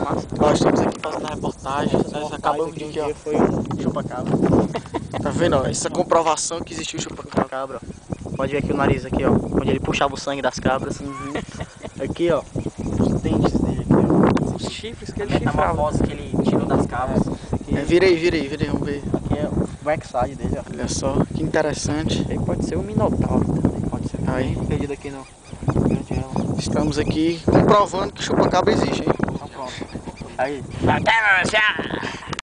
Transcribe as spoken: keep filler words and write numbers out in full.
massa. Nós estamos aqui fazendo a reportagem. Nós acabamos de aqui, ó. Foi um chupa-cabra. Tá vendo, ó? Essa comprovação que existiu o chupa-cabra. Cabra, ó. Pode ver aqui o nariz aqui, ó. Onde ele puxava o sangue das cabras. Uhum. Aqui, ó. Os dentes dele aqui, ó. Os chifres que A ele chifrava. metamorfose que ele tirou das cabras. Aqui, É, vira aí, vira aí, vira aí, vamos ver. aqui é o backside dele, ó. Olha só, que interessante. Ele pode ser um minotauro também. Pode ser. Aí. Perdido aqui no. Estamos aqui comprovando que chupa-cabra existe, hein? Então pronto. Aí. Até você!